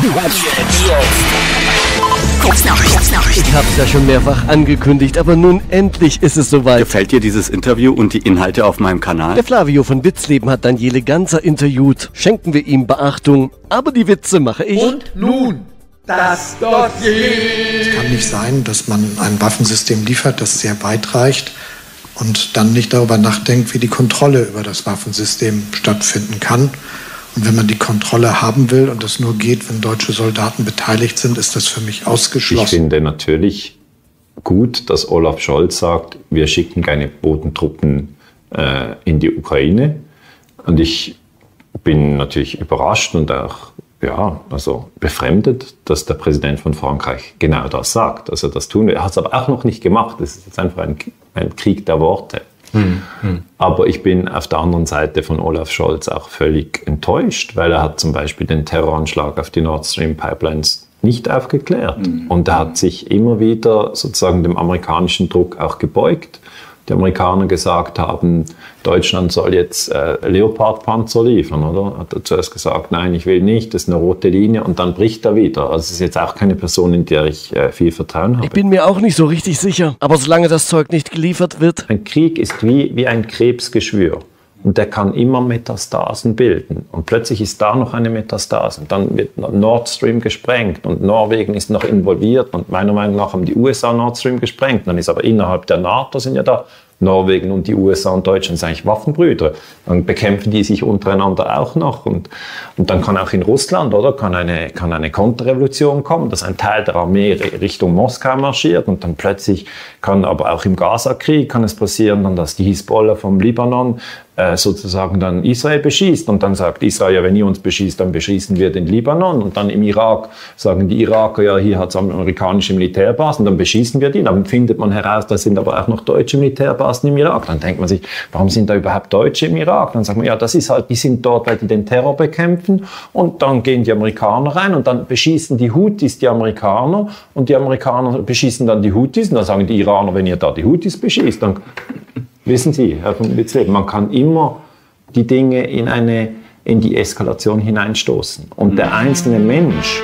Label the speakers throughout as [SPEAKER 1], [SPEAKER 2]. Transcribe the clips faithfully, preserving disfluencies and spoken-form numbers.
[SPEAKER 1] Ich hab's ja schon mehrfach angekündigt, aber nun endlich ist es soweit.
[SPEAKER 2] Gefällt dir dieses Interview und die Inhalte auf meinem Kanal?
[SPEAKER 1] Der Flavio von Witzleben hat Daniele Ganser interviewt. Schenken wir ihm Beachtung, aber die Witze mache ich.
[SPEAKER 3] Und nun das Dossier.
[SPEAKER 4] Es kann nicht sein, dass man ein Waffensystem liefert, das sehr weit reicht und dann nicht darüber nachdenkt, wie die Kontrolle über das Waffensystem stattfinden kann. Und wenn man die Kontrolle haben will und das nur geht, wenn deutsche Soldaten beteiligt sind, ist das für mich ausgeschlossen.
[SPEAKER 5] Ich finde natürlich gut, dass Olaf Scholz sagt, wir schicken keine Bodentruppen äh, in die Ukraine. Und ich bin natürlich überrascht und auch ja, also befremdet, dass der Präsident von Frankreich genau das sagt. Also das tun wir. Er hat es aber auch noch nicht gemacht. Das ist jetzt einfach ein, ein Krieg der Worte. Hm, hm. Aber ich bin auf der anderen Seite von Olaf Scholz auch völlig enttäuscht, weil er hat zum Beispiel den Terroranschlag auf die Nord Stream Pipelines nicht aufgeklärt. Hm. Und er hat sich immer wieder sozusagen dem amerikanischen Druck auch gebeugt. Die Amerikaner gesagt haben, Deutschland soll jetzt äh, Leopard-Panzer liefern, oder? Hat er zuerst gesagt, nein, ich will nicht, das ist eine rote Linie, und dann bricht er wieder. Also es ist jetzt auch keine Person, in der ich äh, viel Vertrauen habe.
[SPEAKER 1] Ich bin mir auch nicht so richtig sicher, aber solange das Zeug nicht geliefert wird...
[SPEAKER 5] Ein Krieg ist wie, wie ein Krebsgeschwür. Und der kann immer Metastasen bilden. Und plötzlich ist da noch eine Metastase. Und dann wird Nord Stream gesprengt und Norwegen ist noch involviert. Und meiner Meinung nach haben die U S A Nord Stream gesprengt. Dann ist aber innerhalb der NATO sind ja da Norwegen und die U S A und Deutschland sind eigentlich Waffenbrüder. Dann bekämpfen die sich untereinander auch noch. Und, und dann kann auch in Russland, oder, kann eine, kann eine Konterrevolution kommen, dass ein Teil der Armee Richtung Moskau marschiert. Und dann plötzlich kann aber auch im Gaza-Krieg kann es passieren, dann, dass die Hisbollah vom Libanon äh, sozusagen dann Israel beschießt. Und dann sagt Israel, ja, wenn ihr uns beschießt, dann beschießen wir den Libanon. Und dann im Irak sagen die Iraker, ja, hier hat es amerikanische Militärbasen, dann beschießen wir die. Dann findet man heraus, da sind aber auch noch deutsche Militärbasen im Irak. Dann denkt man sich, warum sind da überhaupt Deutsche im Irak? Dann sagt man, ja, das ist halt, die sind dort, weil die den Terror bekämpfen. Und dann gehen die Amerikaner rein und dann beschießen die Houthis die Amerikaner und die Amerikaner beschießen dann die Houthis. Und dann sagen die Iraner, wenn ihr da die Houthis beschießt, dann wissen Sie, Herr von Witzleben, man kann immer die Dinge in eine, in die Eskalation hineinstoßen. Und der einzelne Mensch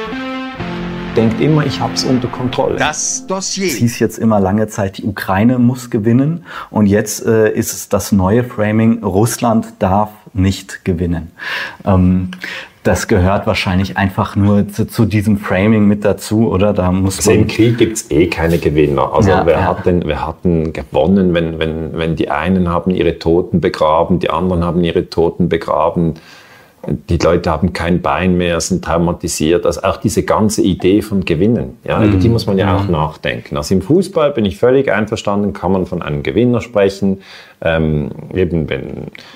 [SPEAKER 5] denkt immer, ich habe es unter Kontrolle.
[SPEAKER 3] Das Dossier.
[SPEAKER 6] Es hieß jetzt immer lange Zeit, die Ukraine muss gewinnen. Und jetzt äh, ist es das neue Framing, Russland darf nicht gewinnen. Ähm, das gehört wahrscheinlich einfach nur zu, zu diesem Framing mit dazu, oder? Da muss
[SPEAKER 5] also im Krieg gibt es eh keine Gewinner. Also
[SPEAKER 6] ja,
[SPEAKER 5] wer,
[SPEAKER 6] ja.
[SPEAKER 5] Hat denn, wer hat denn gewonnen, wenn, wenn, wenn die einen haben ihre Toten begraben, die anderen haben ihre Toten begraben. Die Leute haben kein Bein mehr, sind traumatisiert. Also auch diese ganze Idee von Gewinnen, ja, über die muss man ja auch nachdenken. Also im Fußball bin ich völlig einverstanden, kann man von einem Gewinner sprechen. Ähm, eben wenn,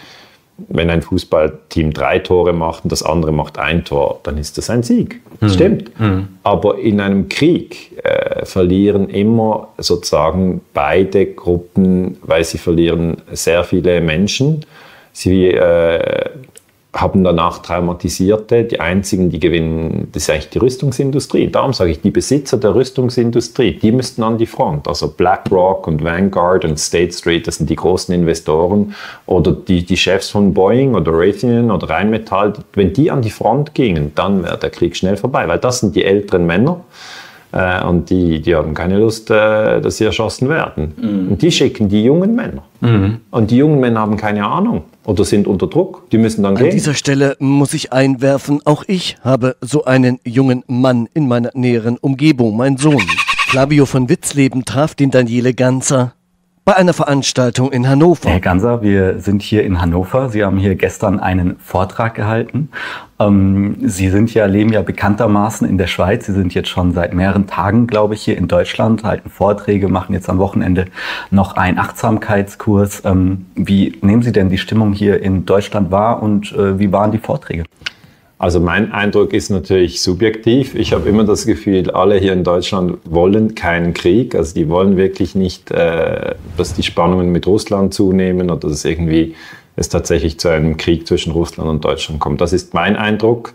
[SPEAKER 5] wenn ein Fußballteam drei Tore macht und das andere macht ein Tor, dann ist das ein Sieg. Das mhm. stimmt. Mhm. Aber in einem Krieg äh, verlieren immer sozusagen beide Gruppen, weil sie verlieren sehr viele Menschen. Sie äh, haben danach Traumatisierte. Die einzigen, die gewinnen, das ist eigentlich die Rüstungsindustrie. Darum sage ich, die Besitzer der Rüstungsindustrie, die müssten an die Front. Also BlackRock und Vanguard und State Street, das sind die großen Investoren. Oder die, die Chefs von Boeing oder Raytheon oder Rheinmetall. Wenn die an die Front gingen, dann wäre der Krieg schnell vorbei. Weil das sind die älteren Männer. Äh, und die, die haben keine Lust, äh, dass sie erschossen werden. Mhm. Und die schicken die jungen Männer. Mhm. Und die jungen Männer haben keine Ahnung oder sind unter Druck. Die müssen dann
[SPEAKER 1] An
[SPEAKER 5] gehen.
[SPEAKER 1] An dieser Stelle muss ich einwerfen, auch ich habe so einen jungen Mann in meiner näheren Umgebung, mein Sohn. Flavio von Witzleben traf den Daniele Ganser bei einer Veranstaltung in Hannover.
[SPEAKER 6] Herr Ganser, wir sind hier in Hannover. Sie haben hier gestern einen Vortrag gehalten. Ähm, Sie sind ja, leben ja bekanntermaßen in der Schweiz. Sie sind jetzt schon seit mehreren Tagen, glaube ich, hier in Deutschland, halten Vorträge, machen jetzt am Wochenende noch einen Achtsamkeitskurs. Ähm, wie nehmen Sie denn die Stimmung hier in Deutschland wahr und äh, wie waren die Vorträge?
[SPEAKER 5] Also mein Eindruck ist natürlich subjektiv. Ich habe immer das Gefühl, alle hier in Deutschland wollen keinen Krieg. Also die wollen wirklich nicht, äh, dass die Spannungen mit Russland zunehmen oder dass irgendwie es tatsächlich zu einem Krieg zwischen Russland und Deutschland kommt. Das ist mein Eindruck.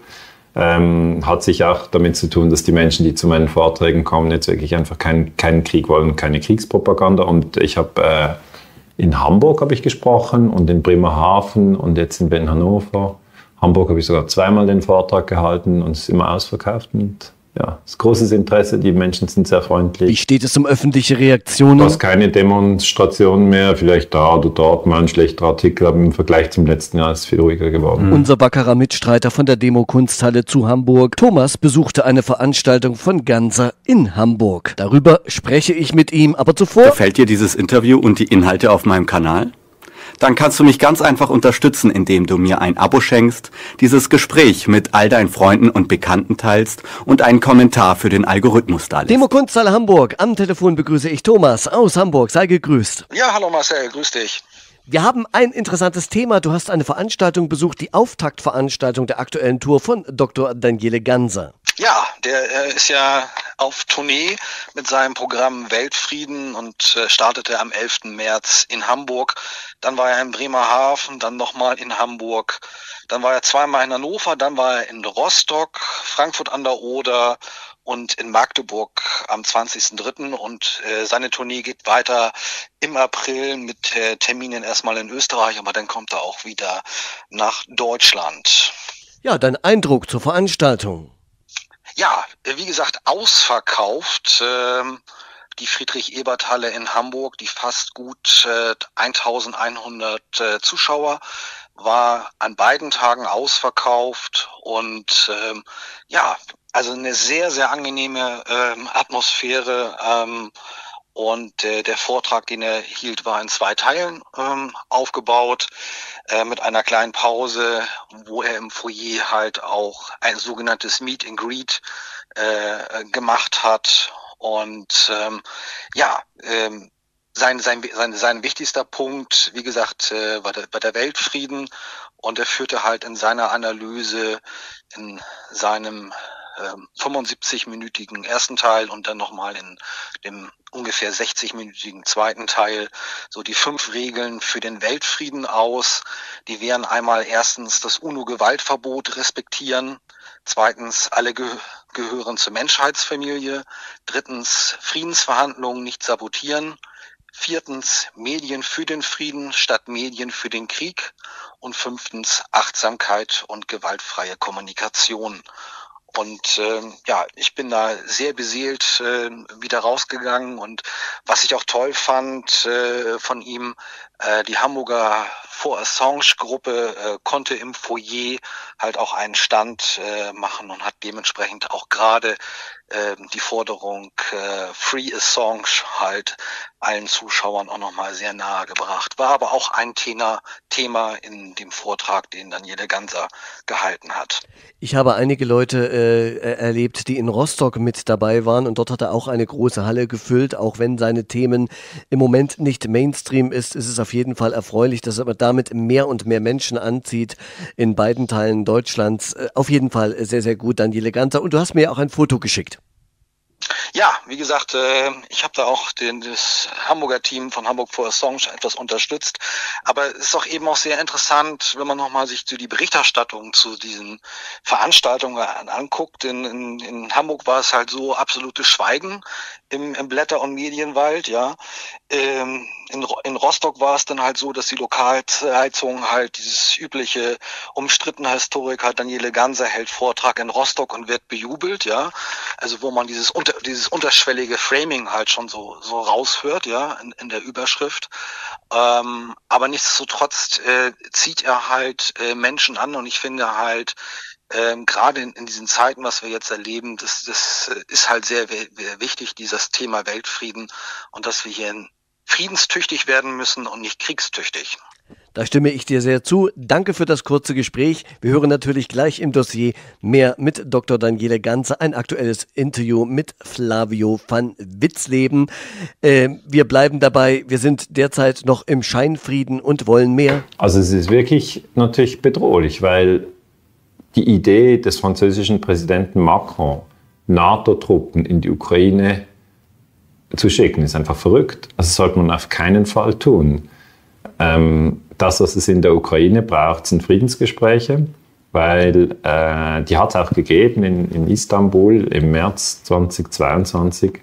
[SPEAKER 5] Ähm, hat sich auch damit zu tun, dass die Menschen, die zu meinen Vorträgen kommen, jetzt wirklich einfach keinen, keinen Krieg wollen, keine Kriegspropaganda. Und ich habe äh, in Hamburg habe ich gesprochen und in Bremerhaven und jetzt in Hannover. Hamburg habe ich sogar zweimal den Vortrag gehalten und es ist immer ausverkauft. Und ja, es ist großes Interesse, die Menschen sind sehr freundlich.
[SPEAKER 1] Wie steht es um öffentliche Reaktionen?
[SPEAKER 5] Du hast keine Demonstrationen mehr, vielleicht da oder dort mal ein schlechter Artikel, aber im Vergleich zum letzten Jahr ist es viel ruhiger geworden.
[SPEAKER 1] Mhm. Unser wackerer Mitstreiter von der Demo-Kunsthalle zu Hamburg, Thomas, besuchte eine Veranstaltung von Ganser in Hamburg. Darüber spreche ich mit ihm, aber zuvor...
[SPEAKER 2] Gefällt dir dieses Interview und die Inhalte auf meinem Kanal? Dann kannst du mich ganz einfach unterstützen, indem du mir ein Abo schenkst, dieses Gespräch mit all deinen Freunden und Bekannten teilst und einen Kommentar für den Algorithmus dalässt.
[SPEAKER 1] Demo-Kunsthalle Hamburg. Am Telefon begrüße ich Thomas aus Hamburg. Sei gegrüßt.
[SPEAKER 7] Ja, hallo Marcel, grüß dich.
[SPEAKER 1] Wir haben ein interessantes Thema. Du hast eine Veranstaltung besucht, die Auftaktveranstaltung der aktuellen Tour von Doktor Daniele Ganser.
[SPEAKER 7] Ja, der äh, ist ja auf Tournee mit seinem Programm Weltfrieden und äh, startete am elften März in Hamburg. Dann war er in Bremerhaven, dann nochmal in Hamburg. Dann war er zweimal in Hannover, dann war er in Rostock, Frankfurt an der Oder und in Magdeburg am zwanzigsten dritten Und äh, seine Tournee geht weiter im April mit äh, Terminen erstmal in Österreich, aber dann kommt er auch wieder nach Deutschland.
[SPEAKER 1] Ja, dein Eindruck zur Veranstaltung?
[SPEAKER 7] Ja, wie gesagt, ausverkauft. Ähm, die Friedrich-Ebert-Halle in Hamburg, die fast gut äh, eintausendeinhundert äh, Zuschauer, war an beiden Tagen ausverkauft und ähm, ja, also eine sehr, sehr angenehme ähm, Atmosphäre ähm, und äh, der Vortrag, den er hielt, war in zwei Teilen ähm, aufgebaut, äh, mit einer kleinen Pause, wo er im Foyer halt auch ein sogenanntes Meet and Greet äh, gemacht hat. Und ähm, ja, ähm, sein, sein, sein, sein wichtigster Punkt, wie gesagt, äh, war, der, war der Weltfrieden. Und er führte halt in seiner Analyse, in seinem fünfundsiebzig-minütigen ersten Teil und dann nochmal in dem ungefähr sechzig-minütigen zweiten Teil so die fünf Regeln für den Weltfrieden aus. Die wären einmal erstens das UNO-Gewaltverbot respektieren, zweitens alle ge- gehören zur Menschheitsfamilie, drittens Friedensverhandlungen nicht sabotieren, viertens Medien für den Frieden statt Medien für den Krieg und fünftens Achtsamkeit und gewaltfreie Kommunikation. Und ähm, ja, ich bin da sehr beseelt äh, wieder rausgegangen und was ich auch toll fand äh, von ihm, äh, die Hamburger For Assange-Gruppe äh, konnte im Foyer halt auch einen Stand äh, machen und hat dementsprechend auch gerade äh, die Forderung äh, Free Assange halt allen Zuschauern auch nochmal sehr nahe gebracht. War aber auch ein Thema, Thema in dem Vortrag, den Daniele Ganser gehalten hat.
[SPEAKER 1] Ich habe einige Leute äh, erlebt, die in Rostock mit dabei waren und dort hat er auch eine große Halle gefüllt. Auch wenn seine Themen im Moment nicht Mainstream ist, ist es auf jeden Fall erfreulich, dass er damit mehr und mehr Menschen anzieht in beiden Teilen Deutschlands. Äh, auf jeden Fall sehr, sehr gut, Daniele Ganser. Und du hast mir auch ein Foto geschickt.
[SPEAKER 7] Ja, wie gesagt, äh, ich habe da auch den, das Hamburger Team von Hamburg For Assange etwas unterstützt. Aber es ist auch eben auch sehr interessant, wenn man nochmal sich so die Berichterstattung zu diesen Veranstaltungen anguckt. In, in, in Hamburg war es halt so absolutes Schweigen im, im Blätter- und Medienwald, ja. Ähm, in, in Rostock war es dann halt so, dass die Lokalzeitung halt dieses übliche umstrittene Historiker Daniele Ganser hält Vortrag in Rostock und wird bejubelt, ja. Also wo man dieses unter, dieses unterschwellige Framing halt schon so so raushört, ja, in, in der Überschrift. Ähm, aber nichtsdestotrotz äh, zieht er halt äh, Menschen an und ich finde halt Ähm, gerade in, in diesen Zeiten, was wir jetzt erleben, das, das ist halt sehr, sehr wichtig, dieses Thema Weltfrieden und dass wir hier friedenstüchtig werden müssen und nicht kriegstüchtig.
[SPEAKER 1] Da stimme ich dir sehr zu. Danke für das kurze Gespräch. Wir hören natürlich gleich im Dossier mehr mit Doktor Daniele Ganser, ein aktuelles Interview mit Flavio van Witzleben. Äh, wir bleiben dabei, wir sind derzeit noch im Scheinfrieden und wollen mehr.
[SPEAKER 5] Also es ist wirklich natürlich bedrohlich, weil die Idee des französischen Präsidenten Macron, NATO-Truppen in die Ukraine zu schicken, ist einfach verrückt. Das sollte man auf keinen Fall tun. Ähm, das, was es in der Ukraine braucht, sind Friedensgespräche, weil äh, die hat es auch gegeben in, in Istanbul im März zweitausendzweiundzwanzig.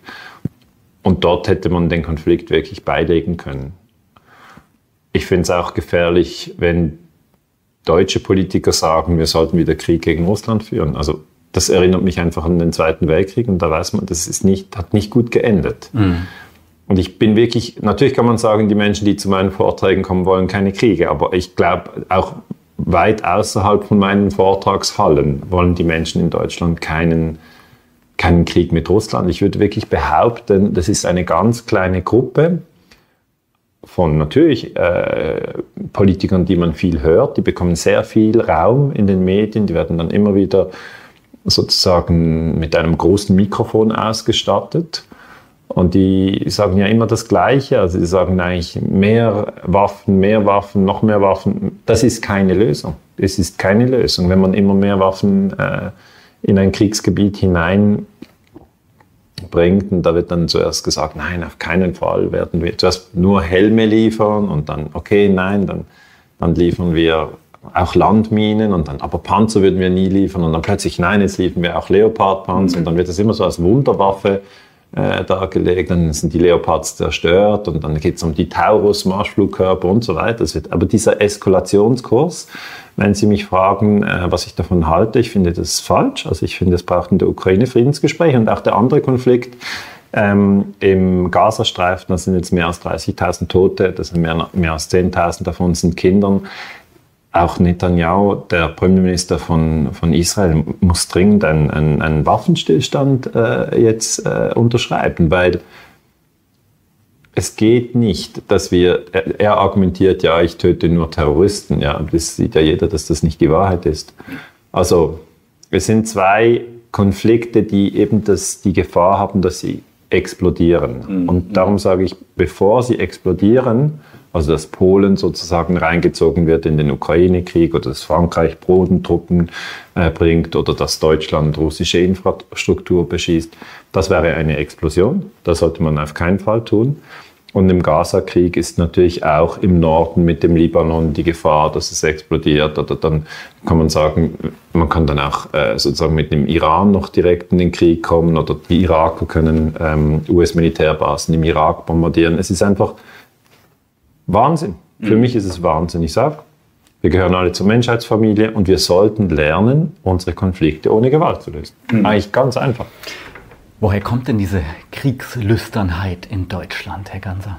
[SPEAKER 5] Und dort hätte man den Konflikt wirklich beilegen können. Ich finde es auch gefährlich, wenn deutsche Politiker sagen, wir sollten wieder Krieg gegen Russland führen. Also das erinnert mich einfach an den Zweiten Weltkrieg und da weiß man, das ist nicht, hat nicht gut geendet. Mhm. Und ich bin wirklich, natürlich kann man sagen, die Menschen, die zu meinen Vorträgen kommen, wollen keine Kriege, aber ich glaube, auch weit außerhalb von meinen Vortragshallen wollen die Menschen in Deutschland keinen, keinen Krieg mit Russland. Ich würde wirklich behaupten, das ist eine ganz kleine Gruppe von natürlich äh, Politikern, die man viel hört, die bekommen sehr viel Raum in den Medien, die werden dann immer wieder sozusagen mit einem großen Mikrofon ausgestattet und die sagen ja immer das Gleiche, also sie sagen eigentlich mehr Waffen, mehr Waffen, noch mehr Waffen, das ist keine Lösung, es ist keine Lösung, wenn man immer mehr Waffen äh, in ein Kriegsgebiet hinein bringt und da wird dann zuerst gesagt, nein, auf keinen Fall werden wir zuerst nur Helme liefern und dann, okay, nein, dann, dann liefern wir auch Landminen und dann, aber Panzer würden wir nie liefern und dann plötzlich, nein, jetzt liefern wir auch Leopardpanzer mhm. und dann wird das immer so als Wunderwaffe äh, dargelegt, dann sind die Leopards zerstört und dann geht es um die Taurus-Marschflugkörper und so weiter. Das wird, aber dieser Eskalationskurs, wenn Sie mich fragen, äh, was ich davon halte, ich finde das falsch. Also ich finde, es braucht in der Ukraine Friedensgespräche und auch der andere Konflikt ähm, im Gazastreifen, das sind jetzt mehr als dreißigtausend Tote, das sind mehr, mehr als zehntausend davon sind Kindern. Auch Netanyahu, der Premierminister von, von Israel, muss dringend einen, einen, einen Waffenstillstand äh, jetzt äh, unterschreiben, weil es geht nicht, dass wir, er, er argumentiert, ja, ich töte nur Terroristen, ja, das sieht ja jeder, dass das nicht die Wahrheit ist. Also, es sind zwei Konflikte, die eben das, die Gefahr haben, dass sie explodieren. Mhm. Und darum sage ich, bevor sie explodieren, also dass Polen sozusagen reingezogen wird in den Ukraine-Krieg oder dass Frankreich Bodentruppen äh, bringt oder dass Deutschland russische Infrastruktur beschießt, das wäre eine Explosion. Das sollte man auf keinen Fall tun. Und im Gaza-Krieg ist natürlich auch im Norden mit dem Libanon die Gefahr, dass es explodiert. Oder dann kann man sagen, man kann dann auch äh, sozusagen mit dem Iran noch direkt in den Krieg kommen oder die Iraker können ähm, U S-Militärbasen im Irak bombardieren. Es ist einfach Wahnsinn. Für mhm. mich ist es Wahnsinn. Ich sage, wir gehören alle zur Menschheitsfamilie und wir sollten lernen, unsere Konflikte ohne Gewalt zu lösen. Mhm. Eigentlich ganz einfach.
[SPEAKER 6] Woher kommt denn diese Kriegslüsternheit in Deutschland, Herr Ganser?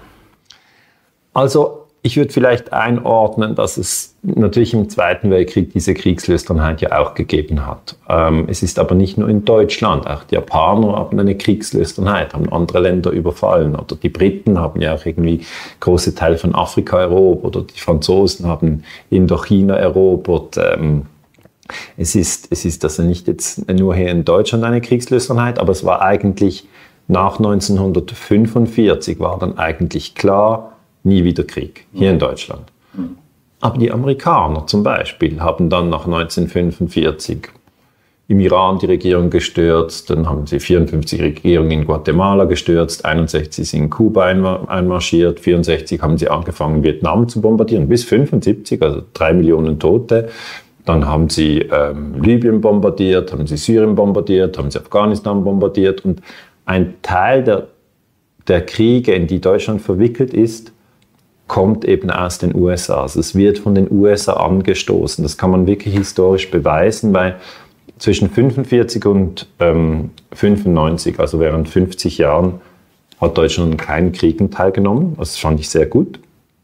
[SPEAKER 5] Also, ich würde vielleicht einordnen, dass es natürlich im Zweiten Weltkrieg diese Kriegslüsternheit ja auch gegeben hat. Ähm, es ist aber nicht nur in Deutschland, auch die Japaner haben eine Kriegslüsternheit, haben andere Länder überfallen oder die Briten haben ja auch irgendwie große Teile von Afrika erobert oder die Franzosen haben Indochina erobert. Ähm, es ist, es ist also nicht jetzt nur hier in Deutschland eine Kriegslüsternheit, aber es war eigentlich nach neunzehnhundertfünfundvierzig war dann eigentlich klar, nie wieder Krieg, hier in Deutschland. Aber die Amerikaner zum Beispiel haben dann nach neunzehnhundertfünfundvierzig im Iran die Regierung gestürzt, dann haben sie vierundfünfzig Regierungen in Guatemala gestürzt, einundsechzig sind in Kuba einmarschiert, vierundsechzig haben sie angefangen, Vietnam zu bombardieren, bis fünfundsiebzig, also drei Millionen Tote. Dann haben sie ähm, Libyen bombardiert, haben sie Syrien bombardiert, haben sie Afghanistan bombardiert und ein Teil der, der Kriege, in die Deutschland verwickelt ist, kommt eben aus den U S A. Also es wird von den U S A angestoßen. Das kann man wirklich historisch beweisen, weil zwischen fünfundvierzig und ähm, fünfundneunzig, also während fünfzig Jahren, hat Deutschland an keinen Kriegen teilgenommen. Das fand ich sehr gut.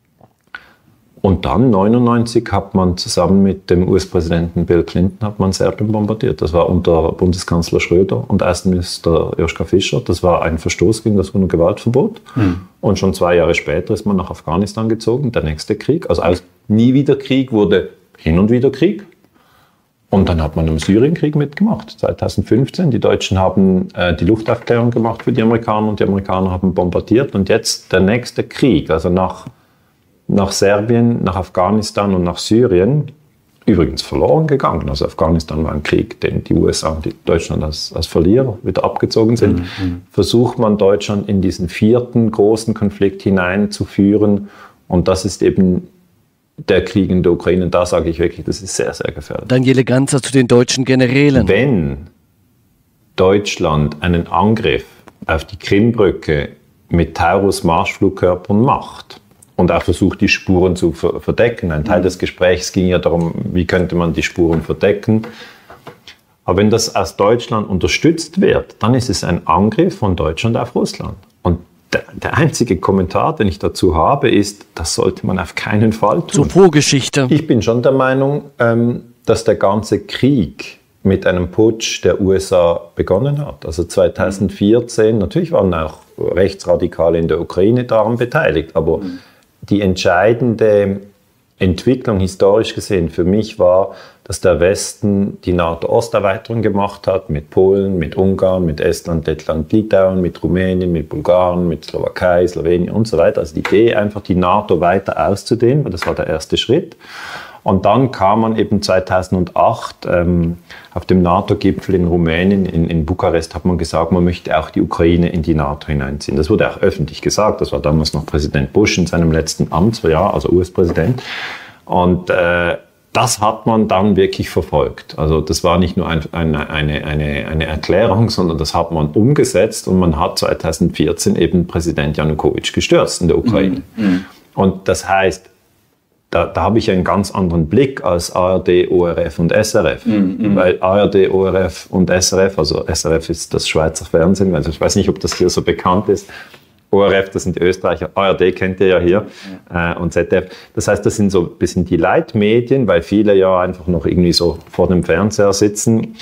[SPEAKER 5] Und dann neunundneunzig hat man zusammen mit dem U S-Präsidenten Bill Clinton hat man Serbien bombardiert. Das war unter Bundeskanzler Schröder und Außenminister Joschka Fischer. Das war ein Verstoß gegen das UNO-Gewaltverbot. Mhm. Und schon zwei Jahre später ist man nach Afghanistan gezogen, der nächste Krieg. Also als nie wieder Krieg wurde hin und wieder Krieg. Und dann hat man im Syrienkrieg mitgemacht, zweitausendfünfzehn. Die Deutschen haben äh, die Luftaufklärung gemacht für die Amerikaner und die Amerikaner haben bombardiert. Und jetzt der nächste Krieg, also nach nach Serbien, nach Afghanistan und nach Syrien, übrigens verloren gegangen. Also Afghanistan war ein Krieg, den die U S A und die Deutschland als, als Verlierer wieder abgezogen sind. Mhm. Versucht man Deutschland in diesen vierten großen Konflikt hineinzuführen. Und das ist eben der Krieg in der Ukraine. Und da sage ich wirklich, das ist sehr, sehr gefährlich.
[SPEAKER 1] Daniele Ganser zu den deutschen Generälen.
[SPEAKER 5] Wenn Deutschland einen Angriff auf die Krimbrücke mit Taurus-Marschflugkörpern macht, und auch versucht, die Spuren zu ver- verdecken. Ein Teil des Gesprächs ging ja darum, wie könnte man die Spuren verdecken. Aber wenn das aus Deutschland unterstützt wird, dann ist es ein Angriff von Deutschland auf Russland. Und der, der einzige Kommentar, den ich dazu habe, ist, das sollte man auf keinen Fall tun.
[SPEAKER 1] Zur Vorgeschichte.
[SPEAKER 5] Ich bin schon der Meinung, ähm, dass der ganze Krieg mit einem Putsch der U S A begonnen hat. Also zweitausendvierzehn, natürlich waren auch Rechtsradikale in der Ukraine daran beteiligt, aber mhm. die entscheidende Entwicklung historisch gesehen für mich war, dass der Westen die NATO-Osterweiterung gemacht hat, mit Polen, mit Ungarn, mit Estland, Lettland, Litauen, mit Rumänien, mit Bulgarien, mit Slowakei, Slowenien und so weiter. Also die Idee, einfach die NATO weiter auszudehnen, das war der erste Schritt. Und dann kam man eben zweitausendacht ähm, auf dem NATO-Gipfel in Rumänien, in, in Bukarest, hat man gesagt, man möchte auch die Ukraine in die NATO hineinziehen. Das wurde auch öffentlich gesagt. Das war damals noch Präsident Bush in seinem letzten Amtsjahr, also U S-Präsident. Und äh, das hat man dann wirklich verfolgt. Also das war nicht nur ein, eine, eine, eine, eine Erklärung, sondern das hat man umgesetzt und man hat zweitausendvierzehn eben Präsident Janukowitsch gestürzt in der Ukraine. Mhm. Und das heißt, Da, da habe ich einen ganz anderen Blick als A R D, O R F und S R F. Mm, mm. Weil A R D, O R F und S R F, also S R F ist das Schweizer Fernsehen, also ich weiß nicht, ob das hier so bekannt ist. O R F, das sind die Österreicher, A R D kennt ihr ja hier, ja. Äh, und Z D F. Das heißt, das sind so ein bisschen die Leitmedien, weil viele ja einfach noch irgendwie so vor dem Fernseher sitzen,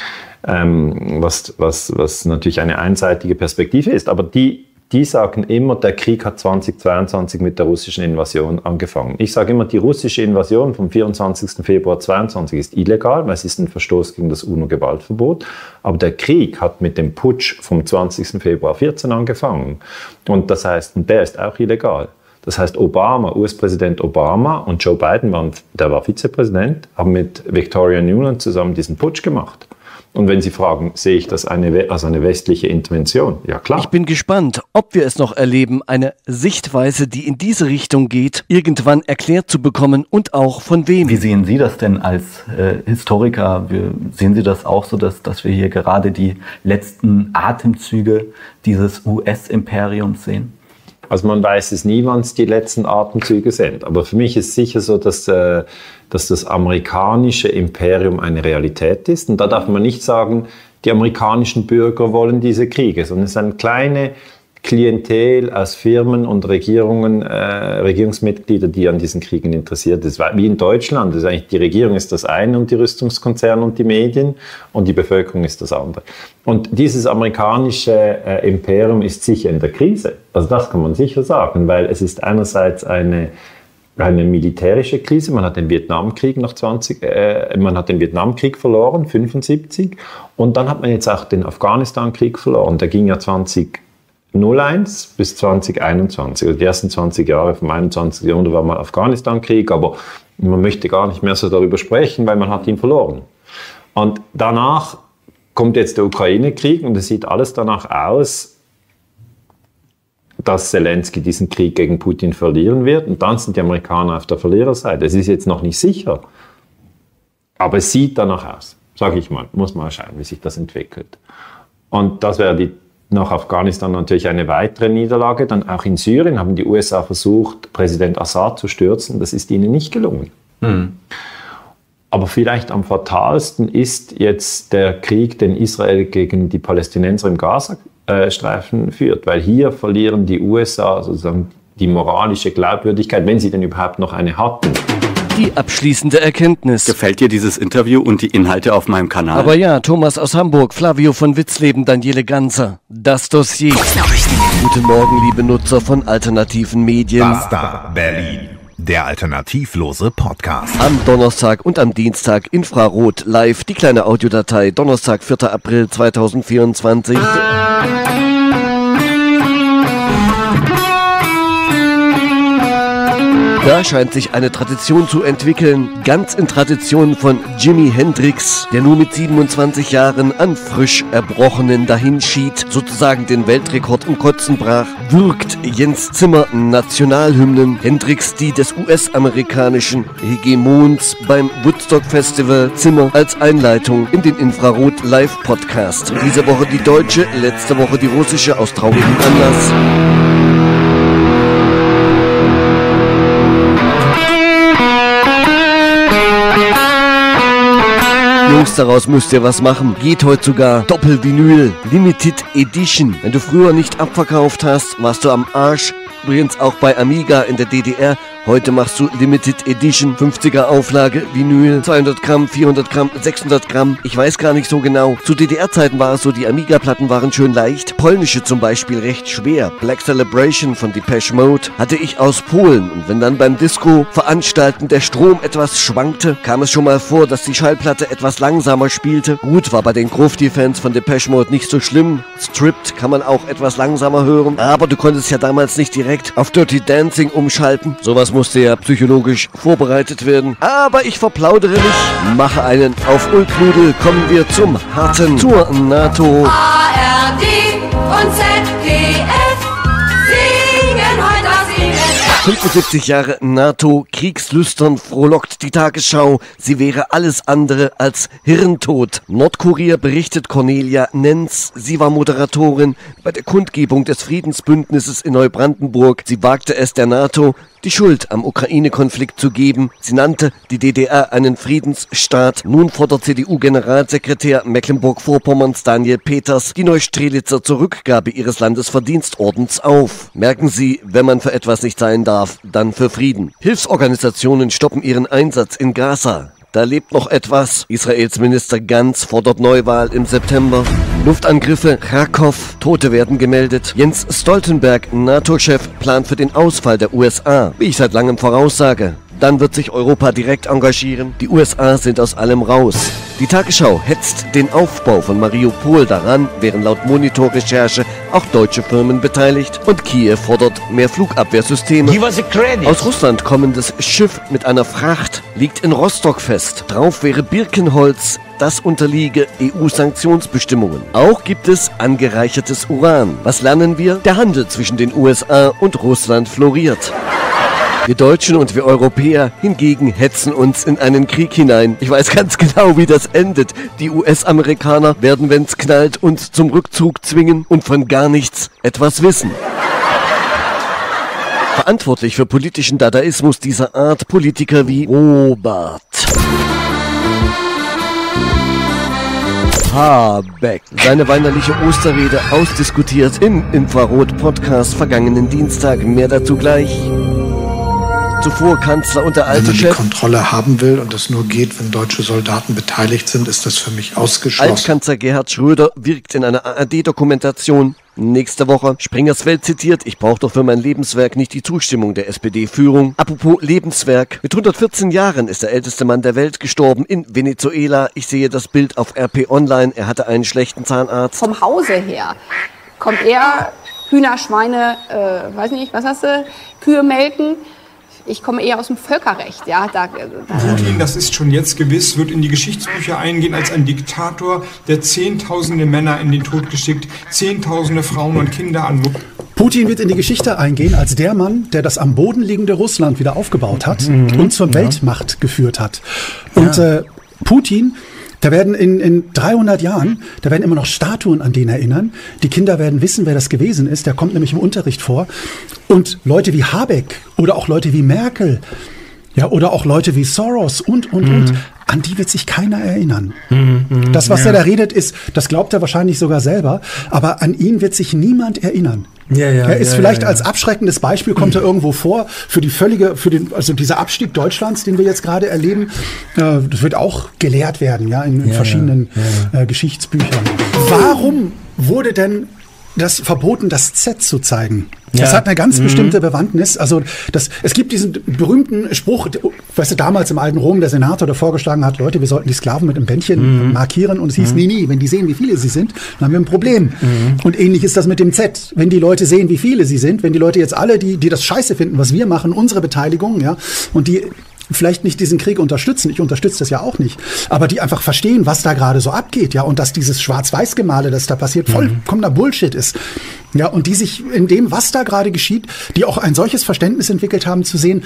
[SPEAKER 5] ähm, was, was, was natürlich eine einseitige Perspektive ist. Aber die Die sagen immer, der Krieg hat zweitausendzweiundzwanzig mit der russischen Invasion angefangen. Ich sage immer, die russische Invasion vom vierundzwanzigsten Februar zweitausendzweiundzwanzig ist illegal, weil es ist ein Verstoß gegen das UNO-Gewaltverbot. Aber der Krieg hat mit dem Putsch vom zwanzigsten Februar vierzehn angefangen. Und das heißt, und der ist auch illegal. Das heißt, Obama, U S-Präsident Obama und Joe Biden, waren, der war Vizepräsident, haben mit Victoria Nuland zusammen diesen Putsch gemacht. Und wenn Sie fragen, sehe ich das eine, als eine westliche Intervention? Ja, klar.
[SPEAKER 1] Ich bin gespannt, ob wir es noch erleben, eine Sichtweise, die in diese Richtung geht, irgendwann erklärt zu bekommen und auch von wem.
[SPEAKER 6] Wie sehen Sie das denn als äh, Historiker? Wir, sehen Sie das auch so, dass, dass wir hier gerade die letzten Atemzüge dieses U S-Imperiums sehen?
[SPEAKER 5] Also man weiß es nie, wann es die letzten Atemzüge sind. Aber für mich ist sicher so, dass, äh, dass das amerikanische Imperium eine Realität ist. Und da darf man nicht sagen, die amerikanischen Bürger wollen diese Kriege, sondern es ist eine kleine Klientel aus Firmen und Regierungen, äh, Regierungsmitglieder, die an diesen Kriegen interessiert ist. Wie in Deutschland, das ist eigentlich, die Regierung ist das eine und die Rüstungskonzerne und die Medien und die Bevölkerung ist das andere. Und dieses amerikanische äh, Imperium ist sicher in der Krise. Also das kann man sicher sagen, weil es ist einerseits eine eine militärische Krise. Man hat den Vietnamkrieg nach zwanzig, äh, man hat den Vietnamkrieg verloren, fünfundsiebzig, und dann hat man jetzt auch den Afghanistan-Krieg verloren. Der ging ja zwanzig null eins bis zwanzig einundzwanzig. Also die ersten zwanzig Jahre vom einundzwanzigsten Jahrhundert war mal Afghanistan-Krieg, aber man möchte gar nicht mehr so darüber sprechen, weil man hat ihn verloren. Und danach kommt jetzt der Ukraine-Krieg und es sieht alles danach aus, dass Zelensky diesen Krieg gegen Putin verlieren wird. Und dann sind die Amerikaner auf der Verliererseite. Es ist jetzt noch nicht sicher, aber es sieht danach aus, sage ich mal. Muss mal schauen, wie sich das entwickelt. Und das wäre die nach Afghanistan natürlich eine weitere Niederlage. Dann auch in Syrien haben die U S A versucht, Präsident Assad zu stürzen. Das ist ihnen nicht gelungen. Mhm. Aber vielleicht am fatalsten ist jetzt der Krieg, den Israel gegen die Palästinenser im Gazastreifen führt. Weil hier verlieren die U S A sozusagen die moralische Glaubwürdigkeit, wenn sie denn überhaupt noch eine hatten.
[SPEAKER 1] Die abschließende Erkenntnis.
[SPEAKER 2] Gefällt dir dieses Interview und die Inhalte auf meinem Kanal?
[SPEAKER 1] Aber ja, Thomas aus Hamburg, Flavio von Witzleben, Daniele Ganser. Das Dossier. Guten Morgen, liebe Nutzer von alternativen Medien.
[SPEAKER 8] Basta Berlin, der alternativlose Podcast.
[SPEAKER 1] Am Donnerstag und am Dienstag Infrarot live, die kleine Audiodatei, Donnerstag, vierter April zweitausendvierundzwanzig. Da scheint sich eine Tradition zu entwickeln, ganz in Tradition von Jimi Hendrix, der nur mit siebenundzwanzig Jahren an frisch Erbrochenen dahinschied, sozusagen den Weltrekord im Kotzen brach, würgt Jens Zimmer Nationalhymnen Hendrix, die des U S-amerikanischen Hegemons beim Woodstock Festival, Zimmer als Einleitung in den Infrarot Live Podcast. Diese Woche die deutsche, letzte Woche die russische, aus traurigem Anlass. Jungs, daraus müsst ihr was machen. Geht heute sogar Doppelvinyl, Limited Edition. Wenn du früher nicht abverkauft hast, warst du am Arsch. Übrigens auch bei Amiga in der D D R. Heute machst du Limited Edition, fünfziger Auflage, Vinyl, zweihundert Gramm, vierhundert Gramm, sechshundert Gramm. Ich weiß gar nicht so genau. Zu D D R-Zeiten war es so, die Amiga-Platten waren schön leicht. Polnische zum Beispiel recht schwer. Black Celebration von Depeche Mode hatte ich aus Polen. Und wenn dann beim Disco-Veranstalten der Strom etwas schwankte, kam es schon mal vor, dass die Schallplatte etwas langsamer spielte. Gut, war bei den Grufti-Fans von Depeche Mode nicht so schlimm. Stripped kann man auch etwas langsamer hören. Aber du konntest ja damals nicht direkt auf Dirty Dancing umschalten. Sowas musste ja psychologisch vorbereitet werden. Aber ich verplaudere nicht, mache einen auf Ulknudel, kommen wir zum Harten, zur NATO.
[SPEAKER 9] A R D und Z D F singen heute das I N F.
[SPEAKER 1] fünfundsiebzig Jahre NATO, kriegslüstern frohlockt die Tagesschau. Sie wäre alles andere als hirntot. Nordkurier berichtet Cornelia Nenz. Sie war Moderatorin bei der Kundgebung des Friedensbündnisses in Neubrandenburg. Sie wagte es der NATO, die Schuld am Ukraine-Konflikt zu geben. Sie nannte die D D R einen Friedensstaat. Nun fordert C D U-Generalsekretär Mecklenburg-Vorpommerns Daniel Peters die Neustrelitzer zur Rückgabe ihres Landesverdienstordens auf. Merken Sie, wenn man für etwas nicht sein darf, dann für Frieden. Hilfsorganisationen stoppen ihren Einsatz in Gaza. Da lebt noch etwas. Israels Minister Gantz fordert Neuwahl im September. Luftangriffe, Kharkov, Tote werden gemeldet. Jens Stoltenberg, NATO-Chef, plant für den Ausfall der U S A. Wie ich seit langem voraussage. Dann wird sich Europa direkt engagieren. Die U S A sind aus allem raus. Die Tagesschau hetzt den Aufbau von Mariupol daran, wären laut Monitor-Recherche auch deutsche Firmen beteiligt. Und Kiew fordert mehr Flugabwehrsysteme. Aus Russland kommendes Schiff mit einer Fracht liegt in Rostock fest. Drauf wäre Birkenholz. Das unterliege E U-Sanktionsbestimmungen. Auch gibt es angereichertes Uran. Was lernen wir? Der Handel zwischen den U S A und Russland floriert. Wir Deutschen und wir Europäer hingegen hetzen uns in einen Krieg hinein. Ich weiß ganz genau, wie das endet. Die U S-Amerikaner werden, wenn's knallt, uns zum Rückzug zwingen und von gar nichts etwas wissen. Verantwortlich für politischen Dadaismus dieser Art Politiker wie Robert Habeck. Seine weinerliche Osterrede ausdiskutiert im Infrarot-Podcast vergangenen Dienstag. Mehr dazu gleich. Zuvor Kanzler und der alte
[SPEAKER 4] Chef. Wenn man
[SPEAKER 1] Chef.
[SPEAKER 4] die Kontrolle haben will und es nur geht, wenn deutsche Soldaten beteiligt sind, ist das für mich ausgeschlossen.
[SPEAKER 1] Altkanzler Gerhard Schröder wirkt in einer A R D-Dokumentation. Nächste Woche. Springers Welt zitiert, ich brauche doch für mein Lebenswerk nicht die Zustimmung der S P D-Führung. Apropos Lebenswerk. Mit hundertvierzehn Jahren ist der älteste Mann der Welt gestorben in Venezuela. Ich sehe das Bild auf R P Online. Er hatte einen schlechten Zahnarzt.
[SPEAKER 10] Vom Hause her kommt er Hühner, Schweine, äh, weiß nicht, was hast du, Kühe melken. Ich komme eher aus dem Völkerrecht, ja. Da, da
[SPEAKER 11] Putin, das ist schon jetzt gewiss, wird in die Geschichtsbücher eingehen als ein Diktator, der zehntausende Männer in den Tod geschickt, zehntausende Frauen und Kinder an.
[SPEAKER 12] Putin wird in die Geschichte eingehen als der Mann, der das am Boden liegende Russland wieder aufgebaut hat mhm. und zur ja. Weltmacht geführt hat. Und ja. äh, Putin... Da werden in, in dreihundert Jahren, da werden immer noch Statuen an den erinnern. Die Kinder werden wissen, wer das gewesen ist. Der kommt nämlich im Unterricht vor. Und Leute wie Habeck oder auch Leute wie Merkel, ja, oder auch Leute wie Soros und, und, mhm. und, an die wird sich keiner erinnern. Mhm, das, was ja. er da redet, ist, das glaubt er wahrscheinlich sogar selber, aber an ihn wird sich niemand erinnern. Ja, ja, er ist ja, vielleicht ja, ja. als abschreckendes Beispiel, kommt er irgendwo vor, für die völlige, für den, also dieser Abstieg Deutschlands, den wir jetzt gerade erleben, äh, das wird auch gelehrt werden, ja, in, in ja, verschiedenen ja, ja. Äh, Geschichtsbüchern. Warum wurde denn das verboten, das Z zu zeigen? Ja. Das hat eine ganz mhm. bestimmte Bewandtnis. Also das, es gibt diesen berühmten Spruch, weißt du, damals im alten Rom der Senator, der vorgeschlagen hat, Leute, wir sollten die Sklaven mit einem Bändchen mhm. markieren. Und es hieß, mhm. nee, nee, wenn die sehen, wie viele sie sind, dann haben wir ein Problem. Mhm. Und ähnlich ist das mit dem Z. Wenn die Leute sehen, wie viele sie sind, wenn die Leute jetzt alle, die, die das scheiße finden, was wir machen, unsere Beteiligung, ja, und die vielleicht nicht diesen Krieg unterstützen, ich unterstütze das ja auch nicht, aber die einfach verstehen, was da gerade so abgeht, ja, und dass dieses Schwarz-Weiß-Gemale, das da passiert, vollkommener Bullshit ist, ja, und die sich in dem, was da gerade geschieht, die auch ein solches Verständnis entwickelt haben, zu sehen,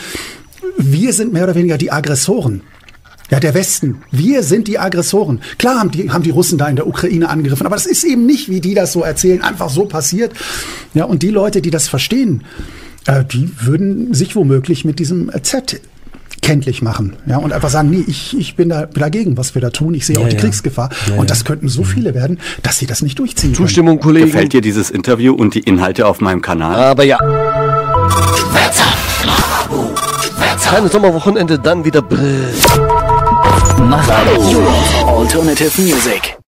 [SPEAKER 12] wir sind mehr oder weniger die Aggressoren. Ja, der Westen. Wir sind die Aggressoren. Klar haben die, haben die Russen da in der Ukraine angegriffen, aber das ist eben nicht, wie die das so erzählen, einfach so passiert. Ja, und die Leute, die das verstehen, äh, die würden sich womöglich mit diesem Z kenntlich machen, ja, und einfach sagen, nee, ich, ich bin da dagegen, was wir da tun, ich sehe
[SPEAKER 13] Ja,
[SPEAKER 12] auch die
[SPEAKER 13] ja.
[SPEAKER 12] Kriegsgefahr
[SPEAKER 13] Ja,
[SPEAKER 12] und
[SPEAKER 13] ja.
[SPEAKER 12] das könnten so viele werden, dass sie das nicht durchziehen
[SPEAKER 1] Zustimmung, Kollegen.
[SPEAKER 2] Gefällt dir dieses Interview und die Inhalte auf meinem Kanal?
[SPEAKER 1] Aber ja. Kleines Sommerwochenende, dann wieder Brill.
[SPEAKER 14] Mach Alternative Music.